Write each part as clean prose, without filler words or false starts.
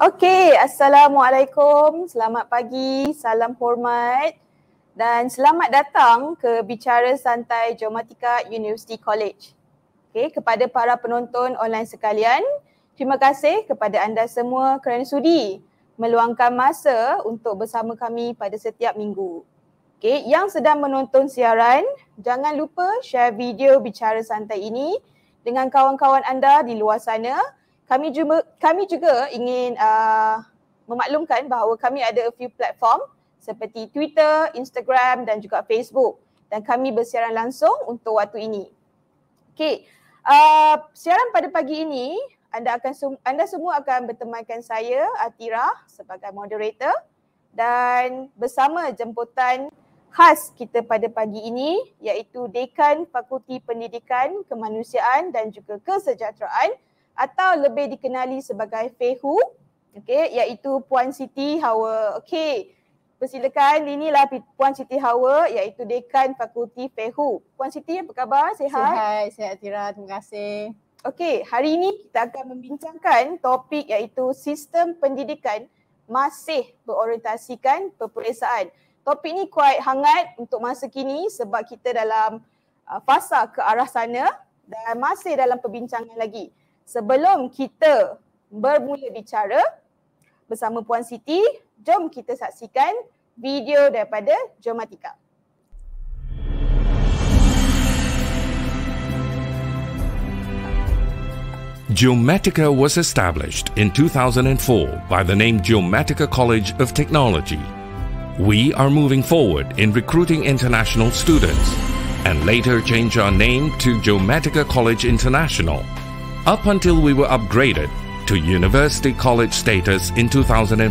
Okey, Assalamualaikum, selamat pagi, salam hormat dan selamat datang ke Bicara Santai Geomatika University College. Okey, kepada para penonton online sekalian, terima kasih kepada anda semua kerana sudi meluangkan masa untuk bersama kami pada setiap minggu. Okey, yang sedang menonton siaran, jangan lupa share video Bicara Santai ini dengan kawan-kawan anda di luar sana. Kami juga ingin memaklumkan bahawa kami ada a few platform seperti Twitter, Instagram dan juga Facebook, dan kami bersiaran langsung untuk waktu ini. Okey, siaran pada pagi ini anda semua akan bertemankan saya Atira sebagai moderator, dan bersama jemputan khas kita pada pagi ini iaitu Dekan Fakulti Pendidikan Kemanusiaan dan juga Kesejahteraan atau lebih dikenali sebagai FEHU, okey, iaitu Puan Siti Hawa. Okey, persilakan, inilah Puan Siti Hawa iaitu Dekan Fakulti FEHU. Puan Siti, apa khabar? Sihat? Sihat Tira, terima kasih. Okey, hari ini kita akan membincangkan topik iaitu sistem pendidikan masih berorientasikan peperiksaan. Topik ni quite hangat untuk masa kini sebab kita dalam fasa ke arah sana dan masih dalam perbincangan lagi. Sebelum kita bermula bicara bersama Puan Siti, jom kita saksikan video daripada Geomatika. Geomatika was established in 2004 by the name Geomatika College of Technology. We are moving forward in recruiting international students and later changed our name to Geomatika College International, up until we were upgraded to University College status in 2014.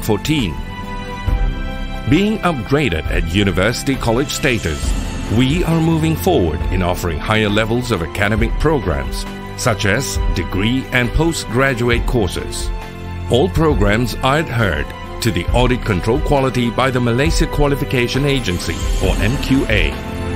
Being upgraded at University College status, we are moving forward in offering higher levels of academic programs, such as degree and postgraduate courses. All programs are adhered to the audit control quality by the Malaysia Qualification Agency, or MQA.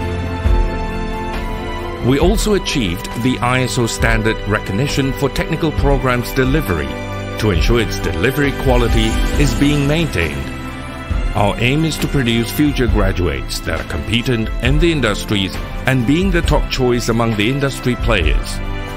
We also achieved the ISO standard recognition for technical programs delivery to ensure its delivery quality is being maintained. Our aim is to produce future graduates that are competent in the industries and being the top choice among the industry players.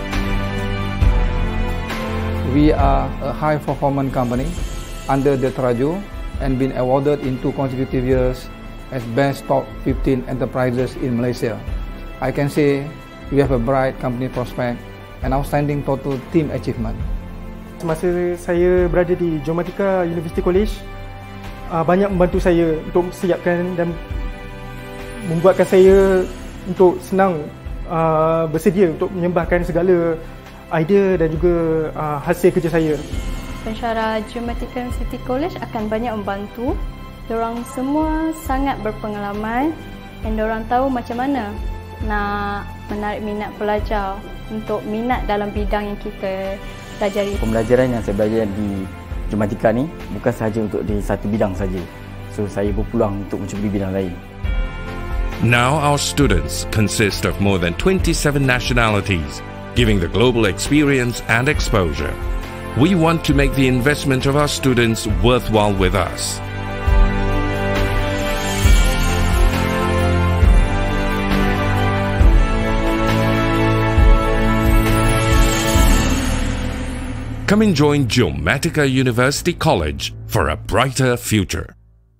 We are a high-performance company under the Traju and been awarded in 2 consecutive years as Best Top 15 Enterprises in Malaysia. I can say we have a bright company prospect and outstanding total team achievement. Semasa saya berada di Geomatika University College, banyak membantu saya untuk siapkan dan membuatkan saya untuk senang bersedia untuk menyembahkan segala idea dan juga hasil kerja saya. Pensyarah Geomatika University College akan banyak membantu. Diorang semua sangat berpengalaman dan diorang tahu macam mana nak menarik minat pelajar untuk minat dalam bidang yang kita pelajari. Pembelajaran yang saya belajar di Geomatika ni bukan sahaja untuk di satu bidang saja. So saya berpeluang untuk mencuba bidang lain. Now our students consist of more than 27 nationalities, giving the global experience and exposure. We want to make the investment of our students worthwhile with us. Come and join Geomatika University College for a brighter future.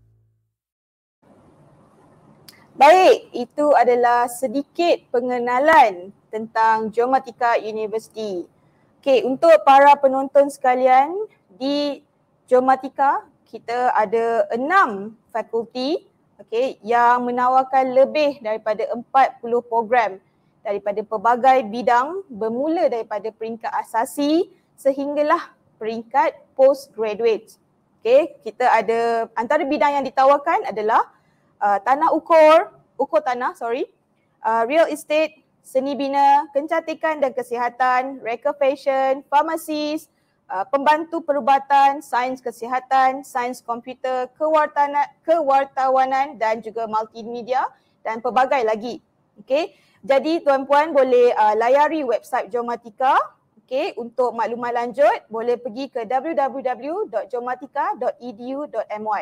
Baik, itu adalah sedikit pengenalan tentang Geomatika University. Okey, untuk para penonton sekalian, di Geomatika kita ada 6 fakulti, okey, yang menawarkan lebih daripada 40 program daripada pelbagai bidang, bermula daripada peringkat asasi sehinggalah peringkat postgraduate. Okey, kita ada antara bidang yang ditawarkan adalah tanah ukur tanah, real estate, seni bina, kecantikan dan kesihatan, reka fashion, farmasis, pembantu perubatan, sains kesihatan, sains komputer, kewartawanan dan juga multimedia dan pelbagai lagi. Okey. Jadi tuan-puan boleh layari website Geomatika, Okey, untuk maklumat lanjut boleh pergi ke www.geomatika.edu.my.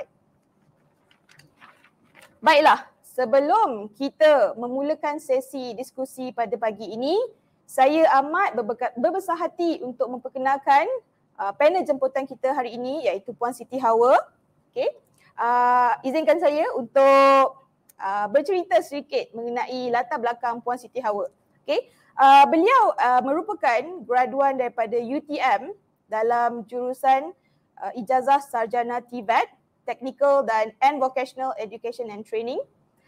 Baiklah, sebelum kita memulakan sesi diskusi pada pagi ini, saya amat berbesar hati untuk memperkenalkan panel jemputan kita hari ini, iaitu Puan Siti Hawa. Okey. Izinkan saya untuk bercerita sedikit mengenai latar belakang Puan Siti Hawa. Okey. Beliau merupakan graduan daripada UTM dalam jurusan ijazah sarjana TVET, Technical and Vocational Education and Training.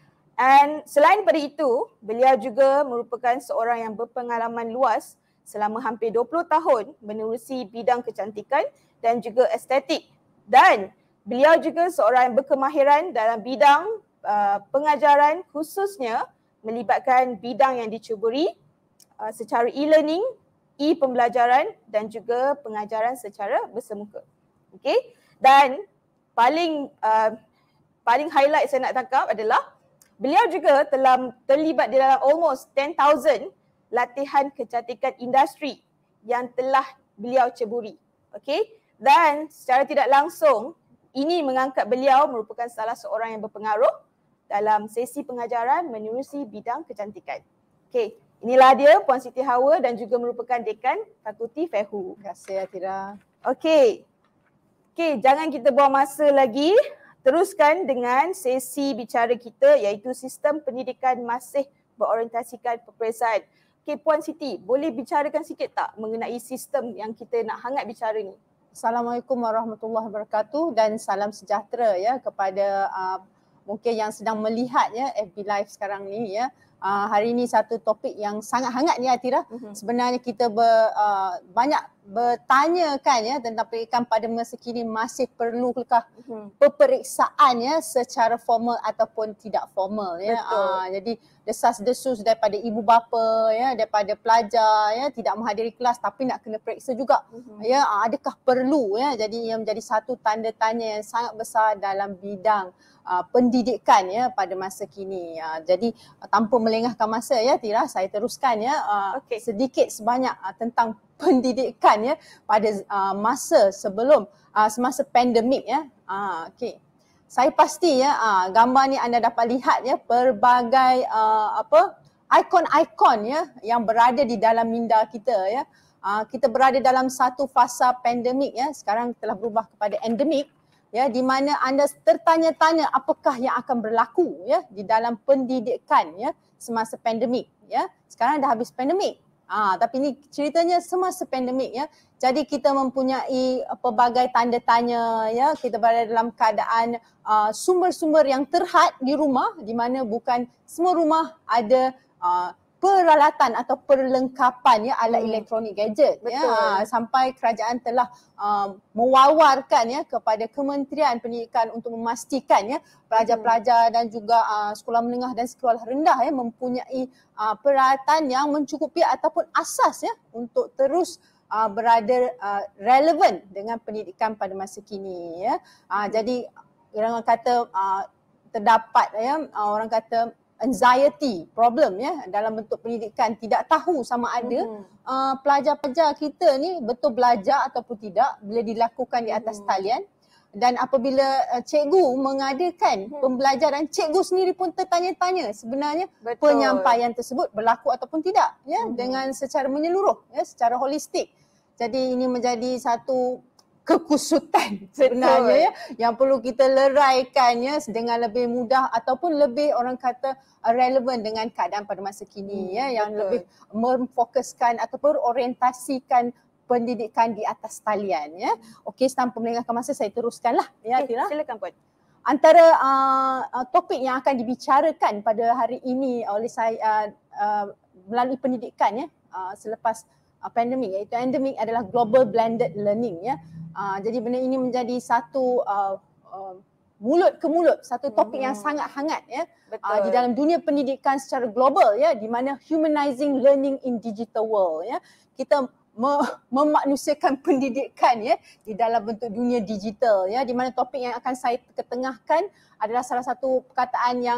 And selain daripada itu, beliau juga merupakan seorang yang berpengalaman luas selama hampir 20 tahun menerusi bidang kecantikan dan juga estetik. Dan beliau juga seorang yang berkemahiran dalam bidang pengajaran, khususnya melibatkan bidang yang dicuburi secara e-learning, e-pembelajaran dan juga pengajaran secara bersemuka. Okey. Dan paling highlight saya nak tangkap adalah beliau juga telah terlibat di dalam almost 10,000 latihan kecantikan industri yang telah beliau ceburi. Okey. Dan secara tidak langsung ini mengangkat beliau merupakan salah seorang yang berpengaruh dalam sesi pengajaran menerusi bidang kecantikan. Okey. Inilah dia Puan Siti Hawa dan juga merupakan Dekan Fakulti FEHU. Terima kasih Atira. Okey. Okey, jangan kita buang masa lagi. Teruskan dengan sesi bicara kita iaitu sistem pendidikan masih berorientasikan peperiksaan. Okey, Puan Siti, boleh bicarakan sikit tak mengenai sistem yang kita nak hangat bicara ni? Assalamualaikum warahmatullahi wabarakatuh dan salam sejahtera ya kepada mungkin yang sedang melihat ya FB Live sekarang ni ya. Hari ini satu topik yang sangat hangat ni Atira. Sebenarnya kita banyak bertanyakan ya tentang pendidikan pada masa kini masih perlukah peperiksaan ya secara formal ataupun tidak formal ya. Jadi desas-desus daripada ibu bapa ya, daripada pelajar ya tidak menghadiri kelas tapi nak kena periksa juga. Ya, adakah perlu ya? Jadi ia menjadi satu tanda tanya yang sangat besar dalam bidang pendidikan ya pada masa kini. Jadi tanpa melengahkan masa ya Tira, saya teruskan ya sedikit sebanyak tentang pendidikan ya pada masa sebelum semasa pandemik ya. Okey. Saya pasti ya gambar ni anda dapat lihat ya pelbagai ikon-ikon ya yang berada di dalam minda kita ya. Kita berada dalam satu fasa pandemik ya, sekarang telah berubah kepada endemik ya, di mana anda tertanya-tanya apakah yang akan berlaku ya di dalam pendidikan ya semasa pandemik ya. Sekarang dah habis pandemik. Tapi ni ceritanya semasa pandemik ya. Jadi kita mempunyai pelbagai tanda tanya ya, kita berada dalam keadaan sumber-sumber yang terhad di rumah, di mana bukan semua rumah ada peralatan atau perlengkapan ya alat elektronik gadget. Betul. Ya, sampai kerajaan telah mewawarkan ya kepada Kementerian Pendidikan untuk memastikan ya pelajar-pelajar dan juga sekolah menengah dan sekolah rendah ya mempunyai peralatan yang mencukupi ataupun asas ya untuk terus berada relevan dengan pendidikan pada masa kini ya. Jadi orang kata terdapat ya orang kata anxiety problem ya dalam bentuk pendidikan, tidak tahu sama ada pelajar-pelajar kita ni betul belajar ataupun tidak bila dilakukan di atas talian. Dan apabila cikgu mengadakan pembelajaran, cikgu sendiri pun tertanya-tanya sebenarnya penyampaian tersebut berlaku ataupun tidak ya dengan secara menyeluruh ya, secara holistik. Jadi ini menjadi satu kekusutan sebenarnya ya yang perlu kita leraikan ya dengan lebih mudah ataupun lebih orang kata relevan dengan keadaan pada masa kini ya yang lebih memfokuskan ataupun orientasikan pendidikan di atas talian ya. Okey, tanpa melengahkan masa saya teruskanlah ya Tira. Silakan Puan. Antara topik yang akan dibicarakan pada hari ini oleh saya melalui pendidikan ya selepas pandemik, iaitu endemik adalah global blended learning ya. Jadi benda ini menjadi satu mulut ke mulut, satu topik yang sangat hangat ya di dalam dunia pendidikan secara global ya, di mana humanizing learning in digital world ya. Kita memanusiakan pendidikan ya di dalam bentuk dunia digital ya, di mana topik yang akan saya ketengahkan adalah salah satu perkataan yang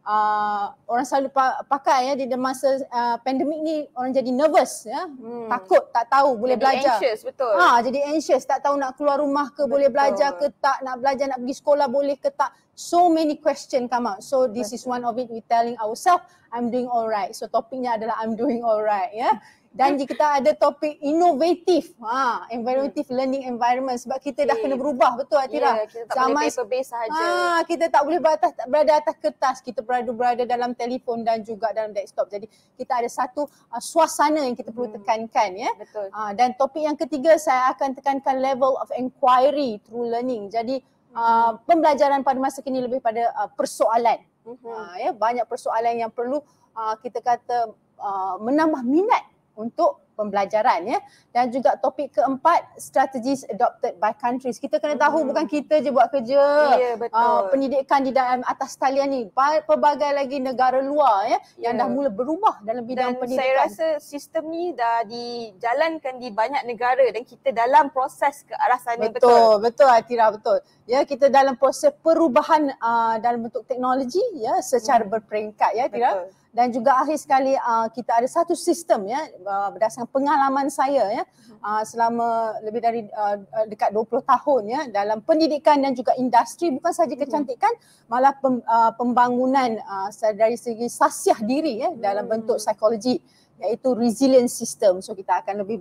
orang selalu pakai ya di masa pandemik ni, orang jadi nervous ya, takut, tak tahu boleh jadi belajar. Anxious, betul. Jadi anxious, tak tahu nak keluar rumah ke, boleh belajar ke tak, nak belajar, nak pergi sekolah boleh ke tak. So many question come out. So this is one of it, we telling ourselves I'm doing alright. So topiknya adalah I'm doing alright ya. Dan jika kita ada topik inovatif, innovative learning environment, sebab kita dah kena berubah, betul Atira? Kita tak boleh paper based sahaja. Kita tak boleh berada atas kertas, kita berada dalam telefon dan juga dalam desktop. Jadi kita ada satu suasana yang kita perlu tekankan ya. Betul. Dan topik yang ketiga saya akan tekankan level of inquiry through learning. Jadi pembelajaran pada masa kini lebih pada persoalan. Ya, banyak persoalan yang perlu kita kata menambah minat untuk pembelajaran ya. Dan juga topik keempat, strategies adopted by countries. Kita kena tahu bukan kita je buat kerja. Ya, betul. Pendidikan di dalam atas talian ni, pelbagai lagi negara luar ya yang dah mula berubah dalam bidang pendidikan. Saya rasa sistem ni dah dijalankan di banyak negara dan kita dalam proses ke arah sana. Betul Atira, betul. Ya, kita dalam proses perubahan dalam bentuk teknologi ya secara berperingkat ya Atira. Betul. Dan juga akhir sekali kita ada satu sistem ya, berdasarkan pengalaman saya ya selama lebih dari dekat 20 tahun ya dalam pendidikan dan juga industri, bukan sahaja kecantikan, malah pembangunan dari segi sasiah diri ya dalam bentuk psikologi, iaitu resilience system. So kita akan lebih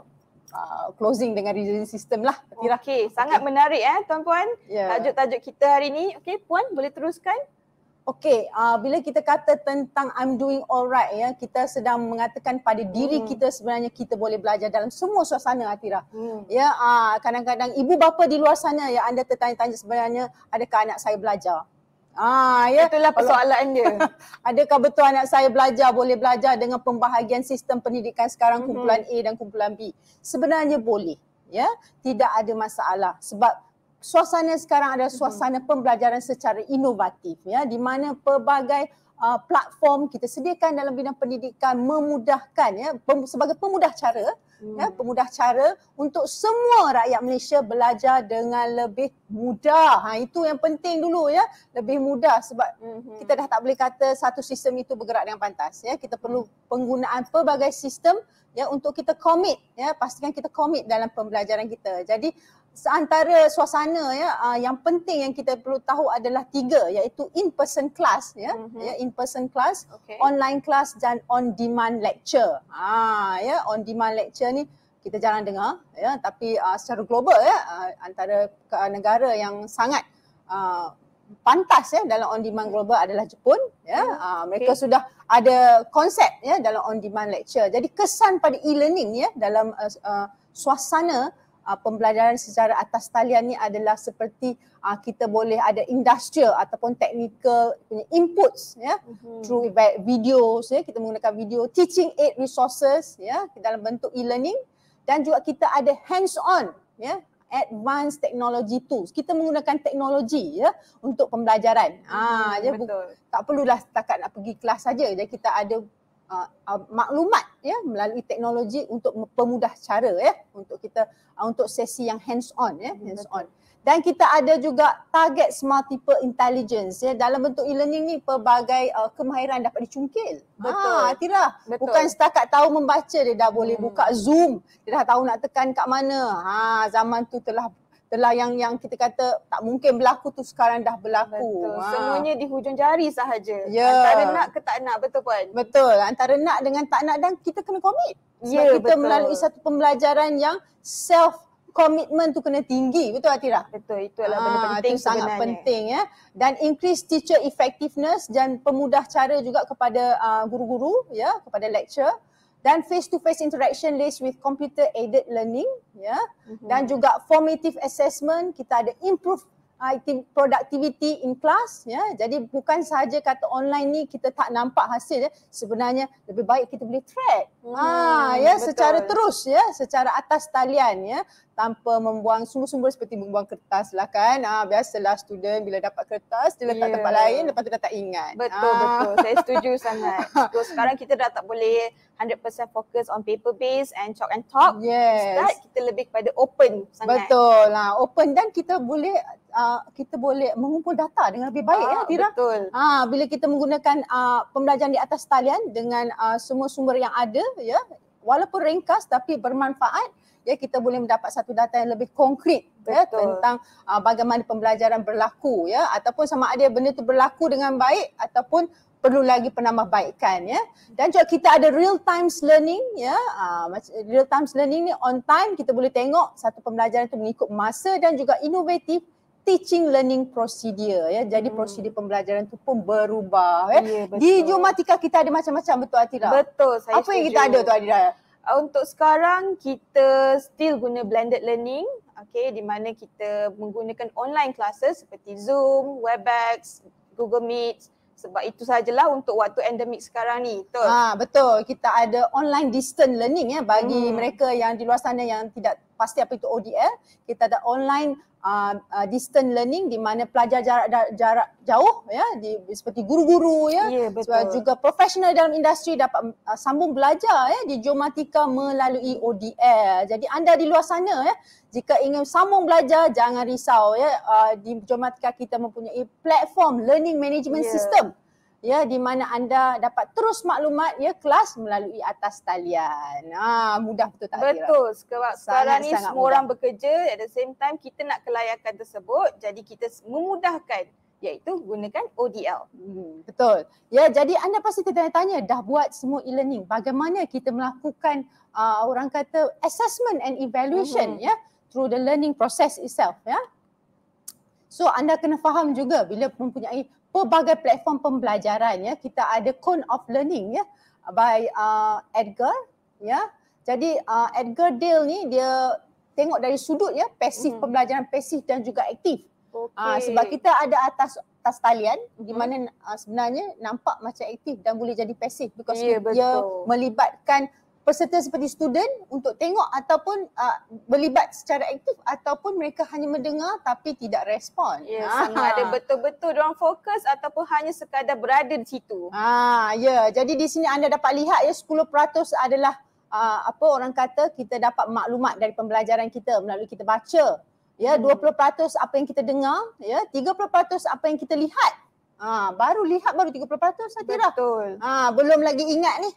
closing dengan resilience system lah. Okey, sangat menarik tuan-puan. Tajuk-tajuk kita hari ni. Okey, puan boleh teruskan? Okey, bila kita kata tentang I'm doing alright ya, kita sedang mengatakan pada diri kita sebenarnya kita boleh belajar dalam semua suasana Atira. Ya, kadang-kadang ibu bapa di luar sana ya, anda tertanya-tanya sebenarnya adakah anak saya belajar? Ya, itulah persoalan dia. Adakah betul anak saya boleh belajar dengan pembahagian sistem pendidikan sekarang kumpulan A dan kumpulan B? Sebenarnya boleh ya, tidak ada masalah sebab suasana sekarang adalah suasana pembelajaran secara inovatif ya, di mana pelbagai platform kita sediakan dalam bidang pendidikan memudahkan ya, sebagai pemudah cara pemudah cara untuk semua rakyat Malaysia belajar dengan lebih mudah. Itu yang penting dulu ya, lebih mudah sebab kita dah tak boleh kata satu sistem itu bergerak dengan pantas ya. Kita perlu penggunaan pelbagai sistem ya untuk kita komit ya, pastikan kita komit dalam pembelajaran kita. Jadi seantara suasana ya yang penting yang kita perlu tahu adalah 3, iaitu in-person class ya, in-person class, online class dan on-demand lecture. Ya, on-demand lecture ni kita jarang dengar ya, tapi secara global ya antara negara yang sangat pantas ya dalam on-demand global adalah Jepun ya. Mereka sudah ada konsep ya dalam on-demand lecture. Jadi kesan pada e-learning ya dalam suasana pembelajaran secara atas talian ni adalah seperti kita boleh ada industrial ataupun technical punya inputs ya, through videos ya, kita menggunakan video, teaching aid resources ya dalam bentuk e-learning, dan juga kita ada hands on ya, advanced technology tools. Kita menggunakan teknologi ya untuk pembelajaran. Tak perlulah setakat nak pergi kelas saja. Jadi kita ada maklumat ya melalui teknologi untuk pemudah cara ya untuk kita untuk sesi yang hands on ya, hands on. Dan kita ada juga target multiple intelligence ya, dalam bentuk e-learning ni pelbagai kemahiran dapat dicungkil. Atira, bukan setakat tahu membaca, dia dah boleh buka Zoom, dia dah tahu nak tekan kat mana. Zaman tu telah yang kita kata tak mungkin berlaku tu sekarang dah berlaku. Semuanya di hujung jari sahaja. Antara nak ke tak nak, betul puan? Betul, antara nak dengan tak nak, dan kita kena komit. Sebab kita melalui satu pembelajaran yang self commitment tu kena tinggi, betul Atira? Betul, itulah benda penting itu sangat sebenarnya. Penting ya. Dan increase teacher effectiveness dan pemudah cara juga kepada guru-guru ya, kepada lecturer. Dan face-to-face interaction laced with computer aided learning ya. Dan juga formative assessment, kita ada improve productivity in class ya. Jadi bukan sahaja kata online ni kita tak nampak hasil ya. Sebenarnya lebih baik kita boleh track Ya, betul. secara terus ya, secara atas talian ya, tanpa membuang sumber-sumber seperti membuang kertas lah kan. Biasalah student bila dapat kertas dia letak tempat lain, lepas tu dah tak ingat. Betul. Saya setuju sangat. So sekarang kita dah tak boleh 100% fokus on paper base and chalk and talk. Yes. Instead kita lebih kepada open sangat. Betul lah, open, dan kita boleh mengumpul data dengan lebih baik ya, Tira. Betul. Bila kita menggunakan pembelajaran di atas talian dengan semua sumber yang ada ya, walaupun ringkas tapi bermanfaat ya, kita boleh mendapat satu data yang lebih konkret ya, tentang bagaimana pembelajaran berlaku ya, ataupun sama ada benda tu berlaku dengan baik ataupun perlu lagi penambahbaikan ya. Dan juga kita ada real time learning ya. Real time learning ni on time, kita boleh tengok satu pembelajaran tu mengikut masa dan juga inovatif teaching learning procedure ya. Jadi prosedur pembelajaran tu pun berubah ya. Di Geomatika kita ada macam-macam, betul Atira? Betul, saya Apa yang kita ada tu Atira? Untuk sekarang kita still guna blended learning, di mana kita menggunakan online classes seperti Zoom, Webex, Google Meet. Sebab itu sajalah untuk waktu endemik sekarang ni. Betul? Betul. Kita ada online distance learning ya, bagi mereka yang di luar sana yang tidak pasti apa itu ODL. Kita ada online distance learning di mana pelajar jarak jauh ya, seperti guru-guru ya, juga profesional dalam industri dapat sambung belajar ya di Geomatika melalui ODL. Jadi anda di luar sana ya, jika ingin sambung belajar jangan risau ya, di Geomatika kita mempunyai platform learning management system ya, di mana anda dapat terus maklumat ya kelas melalui atas talian. Mudah betul tak? Betul. Sekarang ni semua orang bekerja, at the same time kita nak kelayakan tersebut, jadi kita memudahkan, iaitu gunakan ODL. Betul. Ya, jadi anda pasti tertanya-tanya, dah buat semua e-learning, bagaimana kita melakukan orang kata assessment and evaluation ya through the learning process itself ya. So anda kena faham juga bila mempunyai pelbagai platform pembelajaran ya, kita ada Cone of Learning ya by Edgar ya. Jadi Edgar Dale ni dia tengok dari sudut ya, pasif, pembelajaran pasif dan juga aktif. Sebab kita ada atas talian di mana sebenarnya nampak macam aktif dan boleh jadi pasif because dia melibatkan peserta seperti student untuk tengok ataupun berlibat secara aktif, ataupun mereka hanya mendengar tapi tidak respon. Sama ada betul-betul diorang fokus ataupun hanya sekadar berada di situ. Jadi di sini anda dapat lihat ya, 10% adalah apa orang kata kita dapat maklumat dari pembelajaran kita melalui kita baca. Ya, 20% apa yang kita dengar, ya, 30% apa yang kita lihat. Baru lihat baru 30% Satira. Betul. Belum lagi ingat ni.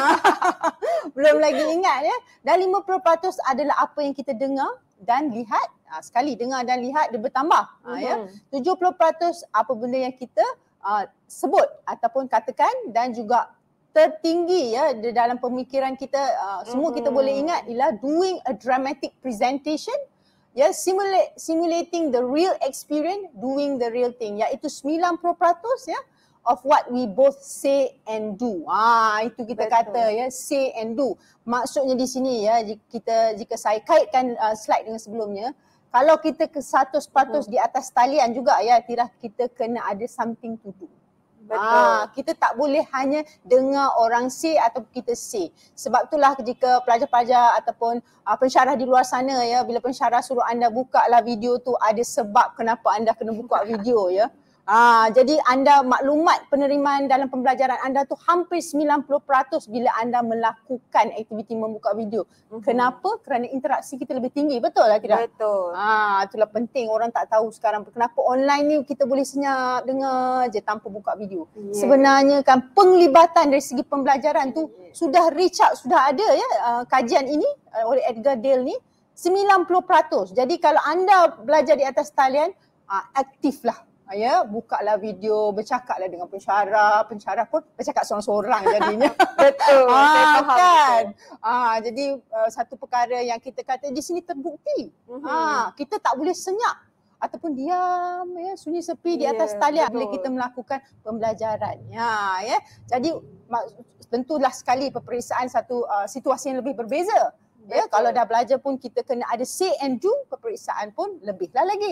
Belum lagi ingat ya. Dan 50% adalah apa yang kita dengar dan lihat. Sekali dengar dan lihat dia bertambah. Ya. 70% apa benda yang kita sebut ataupun katakan, dan juga tertinggi ya di dalam pemikiran kita, semua kita boleh ingat ialah doing a dramatic presentation. Ya, simulating the real experience, doing the real thing, iaitu 90% ya of what we both say and do. Itu kita kata ya, say and do. Maksudnya di sini ya, jika saya kaitkan slide dengan sebelumnya, kalau kita ke 100% di atas talian juga ya, kita kena ada something to do. Kita tak boleh hanya dengar orang say atau kita say. Sebab itulah jika pelajar-pelajar ataupun pensyarah di luar sana ya, bila pensyarah suruh anda buka lah video tu, ada sebab kenapa anda kena buka video ya. Jadi anda maklumat penerimaan dalam pembelajaran anda tu hampir 90% bila anda melakukan aktiviti membuka video. Kenapa? Kerana interaksi kita lebih tinggi. Betul lah tidak? Betul. Itulah penting, orang tak tahu sekarang kenapa online ni kita boleh senyap dengar je tanpa buka video. Sebenarnya kan penglibatan dari segi pembelajaran tu sudah reach out, sudah ada ya kajian ini oleh Edgar Dale ni 90%. Jadi kalau anda belajar di atas talian, aktiflah. Ya, bukalah video, bercakaplah dengan pensyarah pun bercakap seorang-seorang jadinya. Betul, saya faham kan. Jadi satu perkara yang kita kata di sini terbukti. Kita tak boleh senyap ataupun diam ya, sunyi sepi di atas talian bila kita melakukan pembelajaran. Ya. Jadi tentulah sekali peperiksaan satu situasi yang lebih berbeza. Ya, kalau dah belajar pun kita kena ada say and do, peperiksaan pun lebihlah lagi.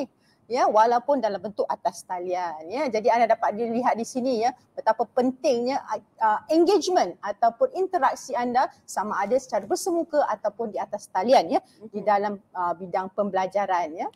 ya, walaupun dalam bentuk atas talian ya. Jadi anda dapat dilihat di sini ya betapa pentingnya engagement ataupun interaksi anda sama ada secara bersemuka ataupun di atas talian ya di dalam bidang pembelajaran ya.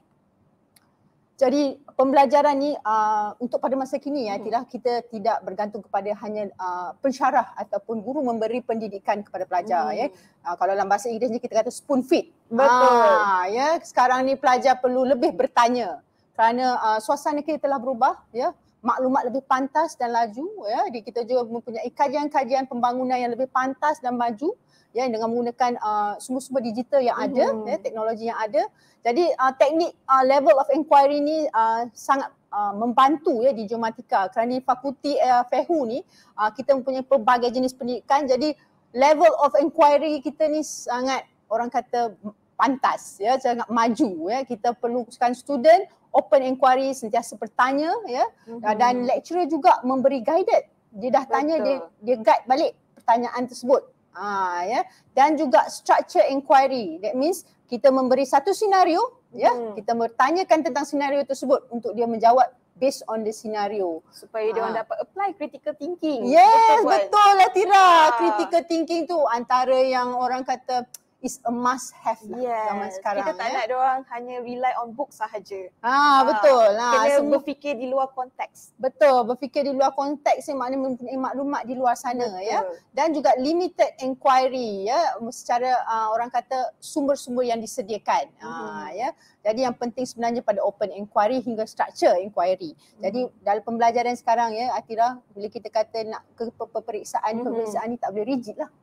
Jadi pembelajaran ni untuk pada masa kini ya, kita tidak bergantung kepada hanya pensyarah ataupun guru memberi pendidikan kepada pelajar ya. Kalau dalam bahasa Inggeris ni kita kata spoon feed. Betul. Ya, sekarang ni pelajar perlu lebih bertanya kerana suasana kita telah berubah ya. Maklumat lebih pantas dan laju ya. Kita juga mempunyai kajian-kajian pembangunan yang lebih pantas dan maju ya dengan menggunakan sumber-sumber digital yang ada ya, teknologi yang ada. Jadi teknik level of inquiry ni sangat membantu ya di Geomatika kerana di fakulti FEHU ni kita mempunyai pelbagai jenis pendidikan. Jadi level of inquiry kita ni sangat orang kata pantas ya, sangat maju ya. Kita perlukan student open inquiry, sentiasa bertanya ya, dan lecturer juga memberi guided. Dia dah tanya, dia guide balik pertanyaan tersebut. Ya, dan juga structure inquiry. That means kita memberi satu senario ya, kita bertanyakan tentang senario tersebut untuk dia menjawab based on the scenario supaya dia orang dapat apply critical thinking. Yes, betul lah Tira. Critical thinking tu antara yang orang kata is a must have lah zaman sekarang. Kita tak nak dia orang hanya rely on book sahaja. Betul. Kena berfikir di luar konteks. Betul, berfikir di luar konteks ni maknanya mempunyai maklumat di luar sana ya. Dan juga limited inquiry ya, secara orang kata sumber-sumber yang disediakan. Ya. Jadi yang penting sebenarnya pada open inquiry hingga structure inquiry. Jadi dalam pembelajaran sekarang ya Atira, bila kita kata nak ke peperiksaan ni tak boleh rigid lah.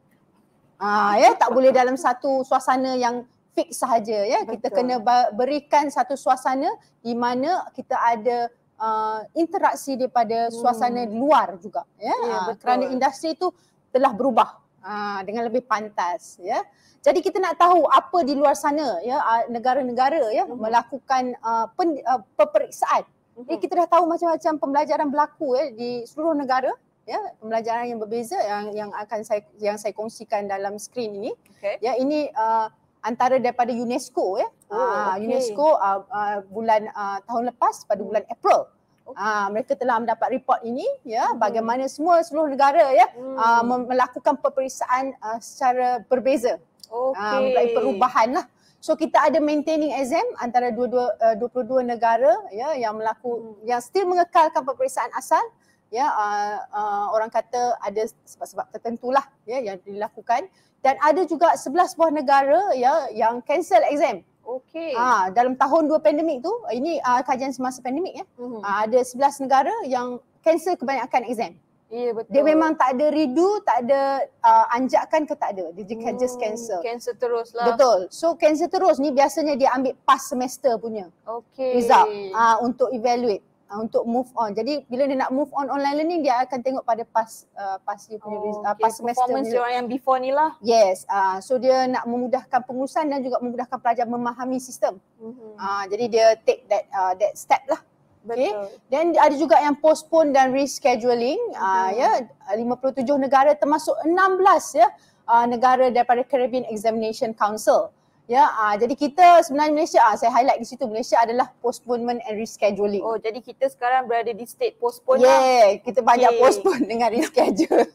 Ya, tak boleh dalam satu suasana yang fix sahaja ya. Kita kena berikan satu suasana di mana kita ada interaksi daripada suasana di luar juga ya. Kerana industri itu telah berubah dengan lebih pantas ya. Jadi kita nak tahu apa di luar sana ya, negara-negara ya melakukan peperiksaan. Jadi kita dah tahu macam-macam pembelajaran berlaku ya di seluruh negara. Ya, pembelajaran yang berbeza yang akan saya kongsikan dalam skrin ini. Ya, ini antara daripada UNESCO ya. UNESCO bulan tahun lepas pada bulan April. Mereka telah mendapat report ini ya, bagaimana seluruh negara ya melakukan peperiksaan secara berbeza. Mempunyai perubahan lah. So kita ada maintaining exam antara 22 negara ya yang yang still mengekalkan peperiksaan asal. Ya, orang kata ada sebab-sebab tertentulah ya yang dilakukan, dan ada juga 11 buah negara ya yang cancel exam. Dalam tahun 2 pandemik tu, ini kajian semasa pandemik ya. Ada 11 negara yang cancel kebanyakan exam. Ya, betul. Dia memang tak ada redo, tak ada anjakan ke tak ada. Dia just cancel. Cancel terus lah. Betul. So cancel terus ni biasanya dia ambil pass semester punya result untuk evaluate. Untuk move on. Jadi bila dia nak move on online learning, dia akan tengok pada pas dia punya pas semester performance dia orang yang before ni lah. Yes. So dia nak memudahkan pengurusan dan juga memudahkan pelajar memahami sistem. Jadi dia take that step lah. Okay. Dan ada juga yang postpone dan rescheduling. Ya, 57 negara termasuk 16 ya negara daripada Caribbean Examination Council. Ya, jadi kita sebenarnya Malaysia, saya highlight di situ, Malaysia adalah postponement and rescheduling. Jadi kita sekarang berada di state postpone lah. Kita banyak postpone dengan reschedule.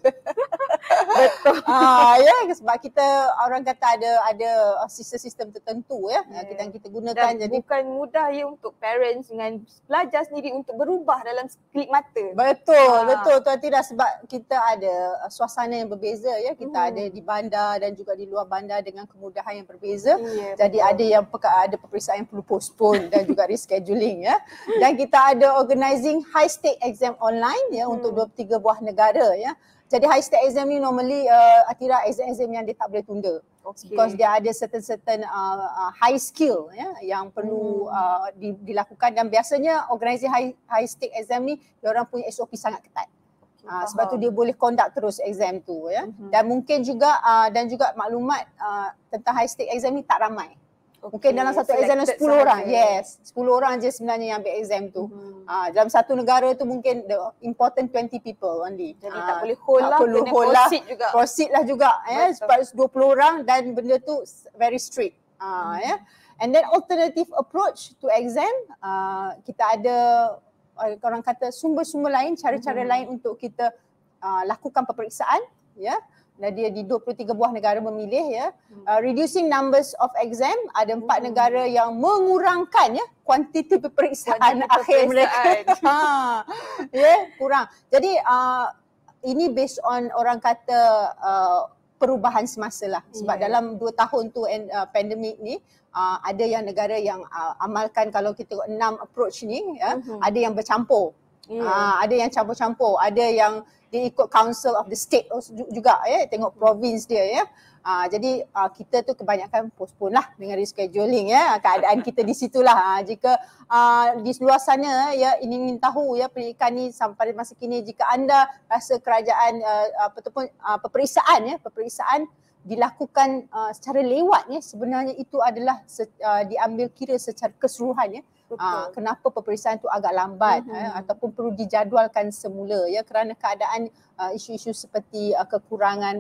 Betul. Ya, sebab kita orang kata ada sistem tertentu ya yang kita gunakan. Dan jadi bukan mudah ya untuk parents dengan pelajar sendiri untuk berubah dalam klik mata. Betul Tuan Tira, sebab kita ada suasana yang berbeza ya. Kita ada di bandar dan juga di luar bandar dengan kemudahan yang berbeza. Jadi ada peperiksaan yang perlu postpone dan juga rescheduling ya. Dan kita ada organizing high stake exam online ya untuk 23 buah negara ya. Jadi high stake exam ni normally Atira exam yang dia tak boleh tunda. Because dia ada certain high skill ya yang perlu dilakukan, dan biasanya organizing high stake exam ni dia orang punya SOP sangat ketat. Sebab tu dia boleh conduct terus exam tu ya. Dan mungkin juga maklumat tentang high stake exam ni tak ramai. Mungkin dalam satu exam 10 orang. Yes, 10 orang je sebenarnya yang ambil exam tu. Dalam satu negara tu mungkin the important 20 people only. Jadi tak boleh hold lah, kena proceed juga. Proceed lah juga ya, sebab 20 orang dan benda tu very strict. Ya. And then alternative approach to exam, kita ada orang kata sumber-sumber lain, cara-cara lain untuk kita lakukan peperiksaan, ya. Dan dia di 23 buah negara memilih, ya. Reducing numbers of exam, ada 4 negara yang mengurangkan, ya, kuantiti peperiksaan akhir mereka. Kurang. Jadi ini based on orang kata perubahan semasa lah. Sebab dalam 2 tahun tu pandemik ni, ada yang negara yang amalkan, kalau kita tengok 6 approach ni, ya, ada yang bercampur. Ada yang campur-campur, ada yang dia ikut Council of the State juga, ya, tengok province dia, ya. Jadi kita tu kebanyakan postpone lah dengan rescheduling, ya. Keadaan kita di situlah. Jika di luar sana, ya, ingin tahu, ya, pendidikan ni sampai masa kini, jika anda rasa kerajaan ataupun peperiksaan dilakukan secara lewat, ya, sebenarnya itu adalah diambil kira secara keseluruhan, ya. Kenapa peperiksaan itu agak lambat, ataupun perlu dijadualkan semula, ya, kerana keadaan isu-isu seperti kekurangan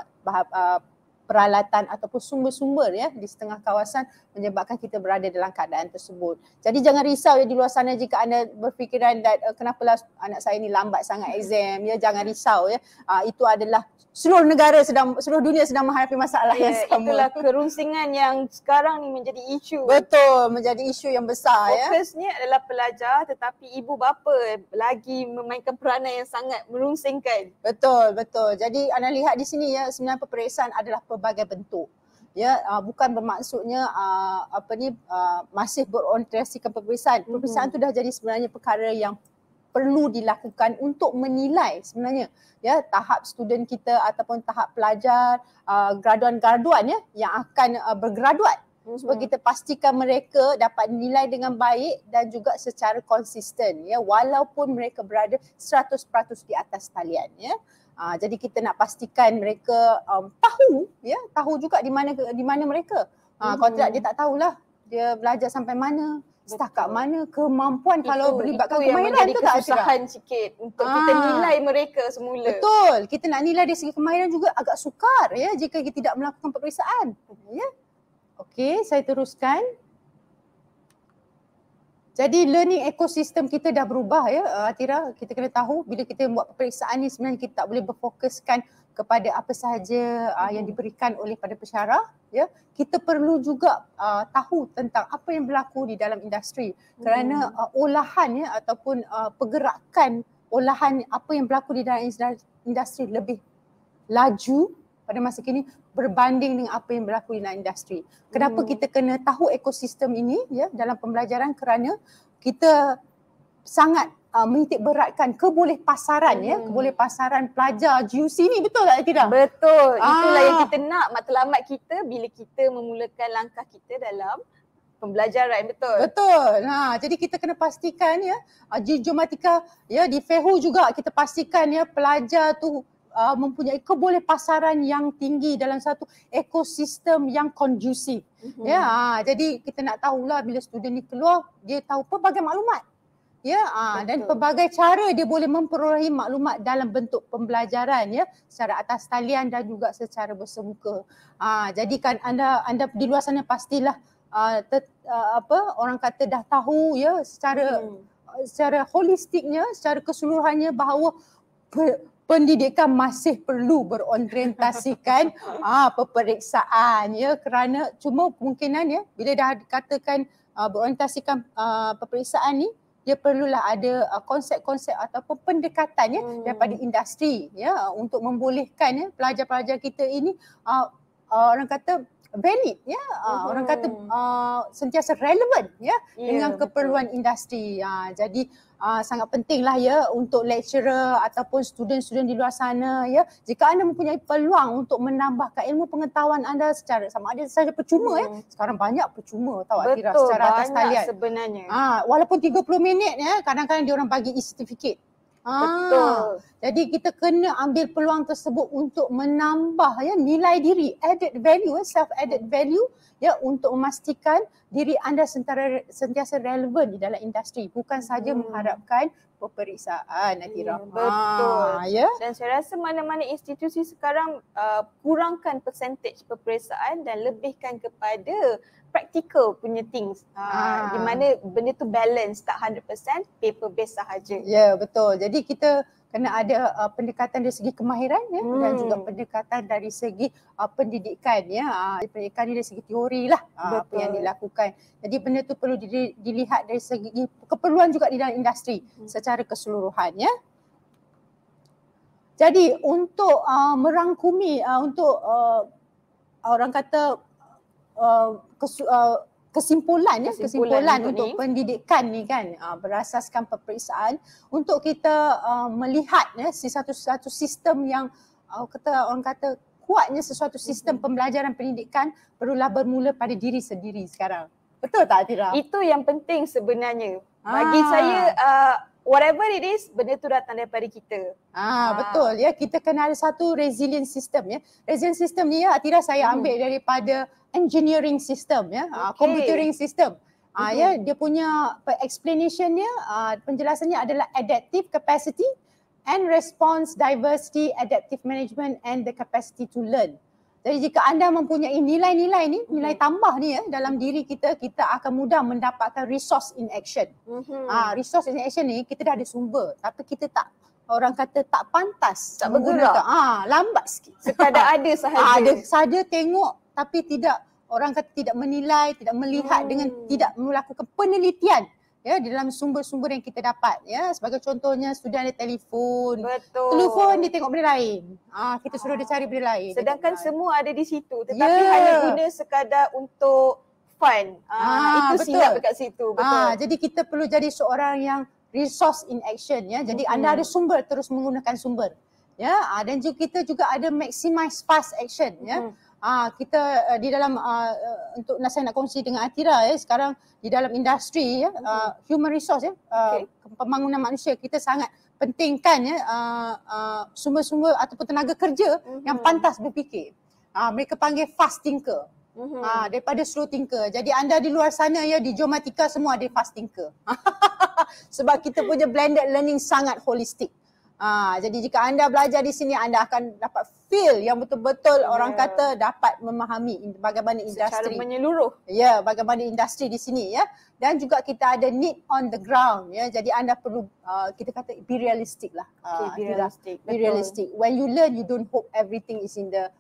peralatan ataupun sumber-sumber, ya, di setengah kawasan menyebabkan kita berada dalam keadaan tersebut. Jadi jangan risau, ya, di luar sana jika anda berfikiran kenapalah anak saya ni lambat sangat exam, ya, jangan risau, ya. Itu adalah seluruh dunia sedang menghadapi masalah yang sama. Itulah kerunsingan yang sekarang ni menjadi isu. Betul, menjadi isu yang besar, ya. Fokusnya adalah pelajar, tetapi ibu bapa lagi memainkan peranan yang sangat merunsingkan. Betul. Jadi anda lihat di sini, ya, sebenarnya peperiksaan adalah pelbagai bentuk. Ya, bukan bermaksudnya masih berorientasikan peperiksaan. Peperiksaan tu dah jadi sebenarnya perkara yang perlu dilakukan untuk menilai sebenarnya, ya, tahap student kita ataupun tahap pelajar, graduan-graduan, ya, yang akan bergraduat. Supaya kita pastikan mereka dapat dinilai dengan baik dan juga secara konsisten, ya, walaupun mereka berada 100% di atas talian, ya. Jadi kita nak pastikan mereka tahu juga di mana mereka. Kalau tidak, dia tak tahulah dia belajar sampai mana, setakat mana kemampuan itu, kalau berlibatkan kemahiran tu, tak kesusahan sikit untuk kita nilai mereka semula. Betul, kita nak nilai dari segi kemahiran juga agak sukar, ya, jika kita tidak melakukan peperiksaan, ya. Okey, saya teruskan. Jadi learning ekosistem kita dah berubah, ya, Atira. Kita kena tahu bila kita buat peperiksaan ni sebenarnya kita tak boleh berfokuskan kepada apa sahaja yang diberikan oleh pada pensyarah, ya. Kita perlu juga tahu tentang apa yang berlaku di dalam industri, kerana olahan, ya, ataupun pergerakan olahan apa yang berlaku di dalam industri lebih laju pada masa kini berbanding dengan apa yang berlaku di dalam industri. Kenapa kita kena tahu ekosistem ini, ya, dalam pembelajaran? Kerana kita sangat menitik beratkan kebolehpasaran, ya, kebolehpasaran pelajar GUC ni, betul tak, Atira? Betul. Itulah yang kita nak, matlamat kita bila kita memulakan langkah kita dalam pembelajaran, betul. Jadi kita kena pastikan, ya, di Geomatika, ya, di FEHU juga kita pastikan, ya, pelajar tu mempunyai kebolehpasaran yang tinggi dalam satu ekosistem yang kondusif. Ya, jadi kita nak tahulah bila student ni keluar, dia tahu pelbagai maklumat. Ya, dan pelbagai cara dia boleh memperolehi maklumat dalam bentuk pembelajaran, ya, secara atas talian dan juga secara bersemuka. Jadi kan anda di luar sana pastilah orang kata dah tahu, ya, secara holistiknya, secara keseluruhannya bahawa pendidikan masih perlu berorientasikan peperiksaan, ya, kerana cuma kemungkinan, ya, bila dah dikatakan berorientasikan peperiksaan ni, dia perlulah ada konsep-konsep ataupun pendekatan, ya, daripada industri, ya, untuk membolehkan, ya, pelajar-pelajar kita ini orang kata valid, ya, orang kata sentiasa relevan, ya, dengan keperluan industri. Jadi sangat pentinglah, ya, untuk lecturer ataupun student-student di luar sana, ya, jika anda mempunyai peluang untuk menambahkan ilmu pengetahuan anda secara sama ada saja percuma, ya. Sekarang banyak percuma, tahu Atira, secara atas talian sebenarnya. Walaupun 30 minit, ya, kadang-kadang dia orang bagi e-certificate. Betul. Jadi kita kena ambil peluang tersebut untuk menambah, ya, nilai diri, added value, self added value, ya, untuk memastikan diri anda sentiasa relevan di dalam industri, bukan saja mengharapkan peperiksaan, Atira. Betul. Ya. Dan saya rasa mana-mana institusi sekarang kurangkan percentage peperiksaan dan lebihkan kepada practical punya things. Di mana benda tu balance, tak 100% paper based sahaja. Ya, betul. Jadi kita kena ada pendekatan dari segi kemahiran ya, dan juga pendekatan dari segi pendidikan ya. Pendidikan ni dari segi teori lah apa yang dilakukan. Jadi benda tu perlu dilihat dari segi keperluan juga di dalam industri secara keseluruhan ya. Jadi untuk merangkumi untuk orang kata kesimpulan untuk pendidikan ni kan berasaskan peperiksaan untuk kita melihat ya satu sistem yang orang kata kuatnya sesuatu sistem pembelajaran pendidikan perlulah bermula pada diri sendiri sekarang. Betul tak, Atira? Itu yang penting sebenarnya. Bagi saya whatever it is, benda tu datang daripada kita. Betul ya, kita kena ada satu resilient system ya. Resilient system ni ya, Atira, saya ambil daripada engineering system ya, computing system. Ya, dia punya explanation dia, penjelasannya adalah adaptive capacity and response diversity, adaptive management and the capacity to learn. Jadi jika anda mempunyai nilai-nilai ni, nilai tambah ni ya dalam diri kita, kita akan mudah mendapatkan resource in action. Resource in action ni kita dah ada sumber tapi kita tak, orang kata tak pantas, tak bergerak. Lambat sikit. Sekadar ada sahaja. Ada sahaja tengok tapi tidak, orang kata tidak menilai, tidak melihat dengan tidak melakukan penelitian ya di dalam sumber-sumber yang kita dapat ya. Sebagai contohnya sudah ada telefon. Betul. Telefon dia tengok benda lain. Kita suruh dia cari benda lain. Sedangkan semua ada di situ tetapi hanya guna sekadar untuk fun. Itu silap dekat situ. Betul. Jadi kita perlu jadi seorang yang resource in action ya. Jadi anda ada sumber, terus menggunakan sumber. Ya, dan juga kita juga ada maximize fast action ya. Kita di dalam untuk saya nak kongsi dengan Atira ya, sekarang di dalam industri ya, human resource ya, pembangunan manusia, kita sangat pentingkan ya sumber-sumber ataupun tenaga kerja yang pantas berfikir. Mereka panggil fast thinker. Daripada slow thinker. Jadi anda di luar sana ya, di Geomatika semua ada fast thinker. Sebab kita punya blended learning sangat holistik. Jadi jika anda belajar di sini, anda akan dapat feel yang betul-betul orang kata dapat memahami bagaimana industri. Secara menyeluruh. Ya, bagaimana industri di sini ya. Dan juga kita ada need on the ground ya. Jadi anda perlu kita kata be realistic lah. Be realistic. When you learn, you don't hope everything is in the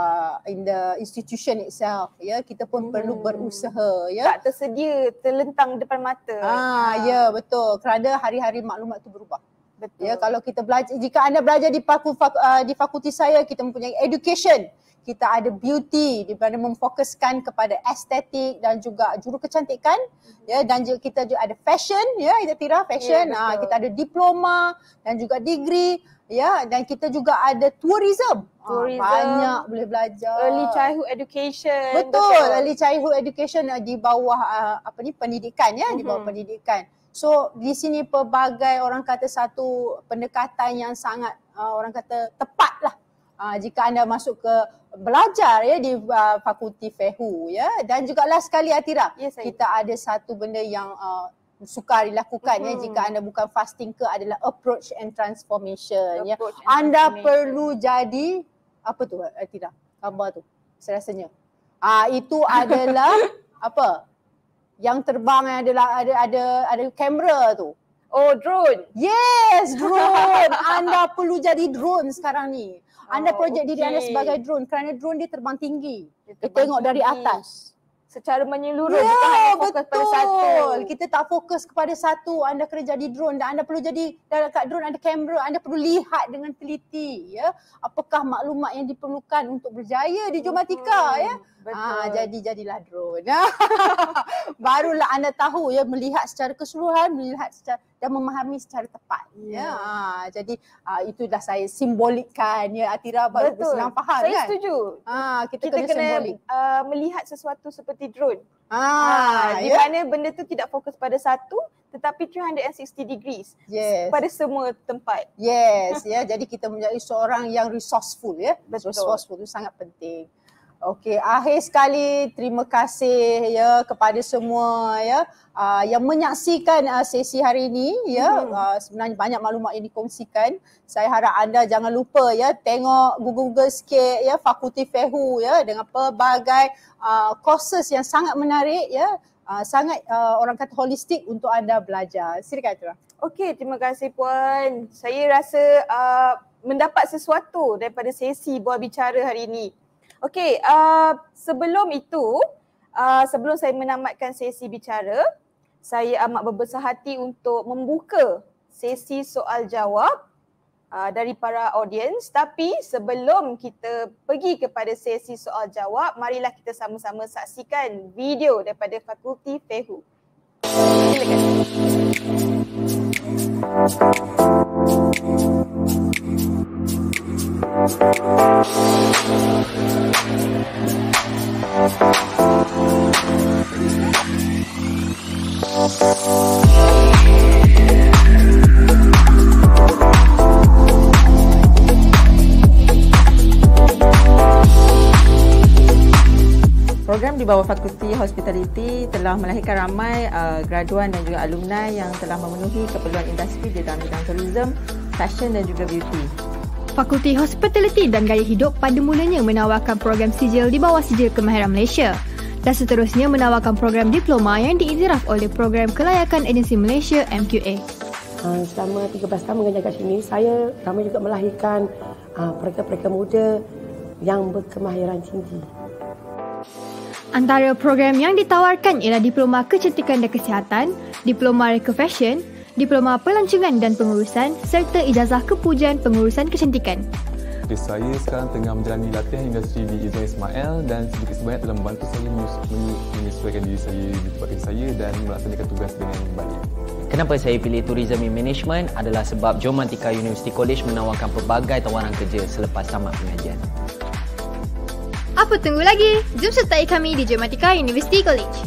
institution itself ya. Kita pun perlu berusaha ya. Tak tersedia, terlentang depan mata. Ya, betul. Kerana hari-hari maklumat tu berubah. Betul. Ya, kalau kita belajar, jika anda belajar di fakulti saya, kita mempunyai education, kita ada beauty di mana memfokuskan kepada estetik dan juga juru kecantikan ya, dan juga kita juga ada fashion ya, Atira, fashion. Kita ada diploma dan juga degree ya, dan kita juga ada tourism. Banyak boleh belajar. Early childhood education. Betul. Early childhood education di bawah pendidikan ya, di bawah pendidikan. So di sini pelbagai orang kata satu pendekatan yang sangat orang kata tepat lah jika anda masuk ke belajar ya di fakulti FEHU ya. Dan juga last sekali Atira, kita ada satu benda yang sukar dilakukan ya jika anda bukan fast thinker, adalah approach and transformation ya. Anda perlu jadi apa tu Atira? Gambar tu serasanya. Itu adalah apa? Yang terbang yang ada kamera tu. Oh, drone. Yes, drone. Anda perlu jadi drone sekarang ni. Anda projek diri anda sebagai drone kerana drone dia terbang tinggi. Dia tengok dari atas. Secara menyeluruh, kita hanya fokus pada satu. Kita tak fokus kepada satu. Anda kena jadi drone dan anda perlu jadi, dalam kat drone ada kamera, anda perlu lihat dengan teliti ya. Apakah maklumat yang diperlukan untuk berjaya di Geomatika ya. Jadilah drone. Barulah anda tahu ya, melihat secara keseluruhan, melihat secara dan memahami secara tepat ya. Jadi itu dah saya simbolikkan ya Atira, baru senang faham kan. Saya setuju. Kita kena simbolik. Melihat sesuatu seperti drone. Di Ya. mana benda tu tidak fokus pada satu tetapi 360 degrees. Yes. Pada semua tempat. Yes ya. Jadi kita menjadi seorang yang resourceful ya. Betul. Resourceful itu sangat penting. Okey, akhir sekali terima kasih ya kepada semua ya yang menyaksikan sesi hari ini ya. Sebenarnya banyak maklumat yang dikongsikan. Saya harap anda jangan lupa ya tengok Google sikit ya Fakulti FEHU ya dengan pelbagai courses yang sangat menarik ya. Sangat orang kata holistik untuk anda belajar. Silakan Atirah. Okey, terima kasih Puan. Saya rasa mendapat sesuatu daripada sesi buah bicara hari ini. Okey, sebelum itu, sebelum saya menamatkan sesi bicara, saya amat berbesar hati untuk membuka sesi soal jawab dari para audiens. Tapi sebelum kita pergi kepada sesi soal jawab, marilah kita sama-sama saksikan video daripada Fakulti FEHU. Silakan. Program di bawah Fakulti Hospitality telah melahirkan ramai graduan dan juga alumni yang telah memenuhi keperluan industri di dalam bidang tourism, fashion dan juga beauty. Fakulti Hospitality dan Gaya Hidup pada mulanya menawarkan program sijil di bawah Sijil Kemahiran Malaysia dan seterusnya menawarkan program diploma yang diiktiraf oleh Program Kelayakan Agensi Malaysia MQA. Selama 13 tahun mengajar kat sini, saya ramai juga melahirkan mereka-mereka muda yang berkemahiran tinggi. Antara program yang ditawarkan ialah Diploma Kecantikan dan Kesihatan, Diploma Reka Fashion, Diploma Pelancongan dan Pengurusan serta Ijazah Kepujian Pengurusan Kecantikan. Saya sekarang tengah menjalani latihan industri di Izwan Ismail dan sedikit sebanyak telah membantu saya menyesuaikan diri saya di tempat kerja saya dan melaksanakan tugas dengan baik. Kenapa saya pilih Tourism in Management adalah sebab Geomatica University College menawarkan pelbagai tawaran kerja selepas tamat pengajian. Apa tunggu lagi? Jom sertai kami di Geomatica University College.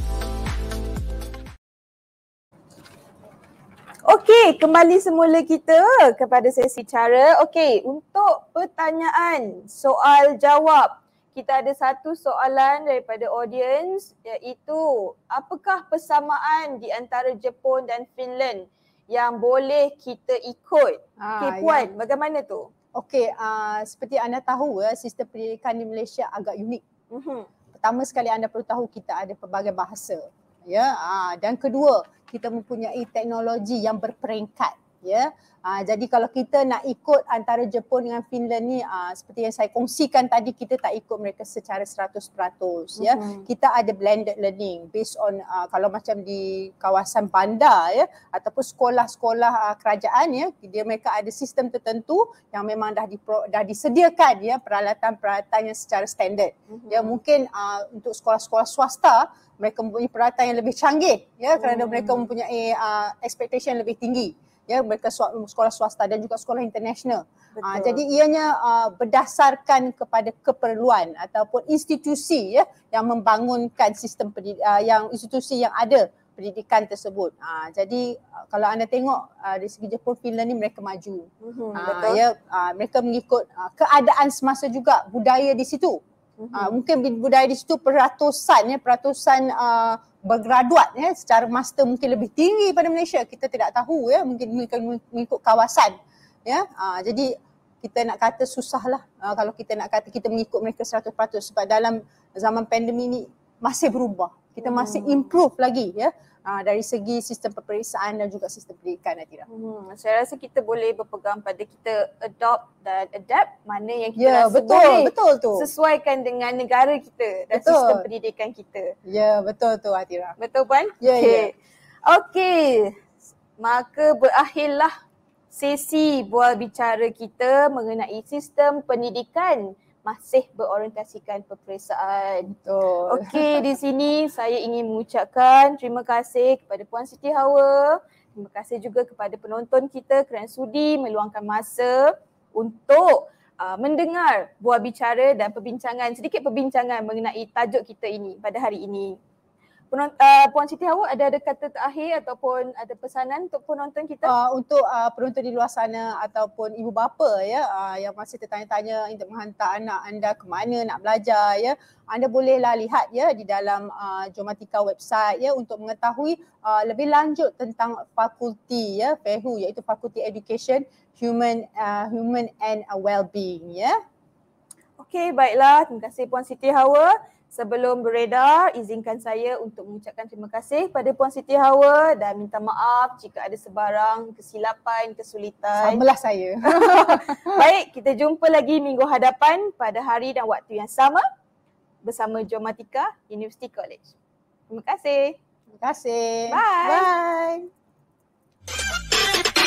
Okey, kembali semula kita kepada sesi cara. Okey, untuk pertanyaan soal jawab, kita ada satu soalan daripada audiens iaitu apakah persamaan di antara Jepun dan Finland yang boleh kita ikut? Okey Puan, bagaimana tu? Okey, seperti anda tahu sistem pendidikan di Malaysia agak unik. Pertama sekali anda perlu tahu kita ada pelbagai bahasa. Ya, dan kedua, kita mempunyai teknologi yang berperingkat. Ya, jadi kalau kita nak ikut antara Jepun dengan Finland ni, seperti yang saya kongsikan tadi, kita tak ikut mereka secara 100%. Ya, kita ada blended learning based on kalau macam di kawasan bandar ya ataupun sekolah-sekolah kerajaan ya, mereka ada sistem tertentu yang memang dah disediakan ya peralatan-peralatan yang secara standard. Ya, mungkin untuk sekolah-sekolah swasta mereka mempunyai peralatan yang lebih canggih ya kerana mereka mempunyai expectation yang lebih tinggi. Ya, mereka sekolah swasta dan juga sekolah international. Jadi ianya berdasarkan kepada keperluan ataupun institusi ya yang membangunkan sistem yang institusi yang ada pendidikan tersebut. Jadi kalau anda tengok dari segi Jepun, Finland ni mereka maju. Ya, mereka mengikut keadaan semasa juga, budaya di situ. Mungkin budaya di situ peratusan bergraduat ya, secara master mungkin lebih tinggi pada Malaysia, kita tidak tahu ya, mungkin mengikut kawasan ya. Jadi kita nak kata susahlah kalau kita nak kata kita mengikut mereka 100% sebab dalam zaman pandemik ni masih berubah, kita masih improve lagi ya dari segi sistem peperiksaan dan juga sistem pendidikan. Saya rasa kita boleh berpegang pada kita adopt dan adapt mana yang kita rasa betul tu sesuaikan dengan negara kita dan sistem pendidikan kita. Ya, betul tu Atira. Betul Puan? Ya. Okey. Maka berakhirlah sesi bual bicara kita mengenai sistem pendidikan masih berorientasikan peperiksaan. Okey, di sini saya ingin mengucapkan terima kasih kepada Puan Siti Hawa. Terima kasih juga kepada penonton kita kerana sudi meluangkan masa untuk mendengar buah bicara dan sedikit perbincangan mengenai tajuk kita ini pada hari ini. Puan Siti Hawa ada kata terakhir ataupun ada pesanan untuk penonton kita? Untuk penonton di luar sana ataupun ibu bapa ya yang masih tertanya-tanya untuk menghantar anak anda ke mana nak belajar ya, anda bolehlah lihat ya di dalam Geomatika website ya untuk mengetahui lebih lanjut tentang fakulti ya FEHU, iaitu Fakulti Education Human and Wellbeing ya. Okey, baiklah. Terima kasih Puan Siti Hawa. Sebelum beredar, izinkan saya untuk mengucapkan terima kasih pada Puan Siti Hawa dan minta maaf jika ada sebarang kesilapan, kesulitan. Samalah saya. Baik, kita jumpa lagi minggu hadapan pada hari dan waktu yang sama bersama Geomatika University College. Terima kasih. Terima kasih. Bye. Bye.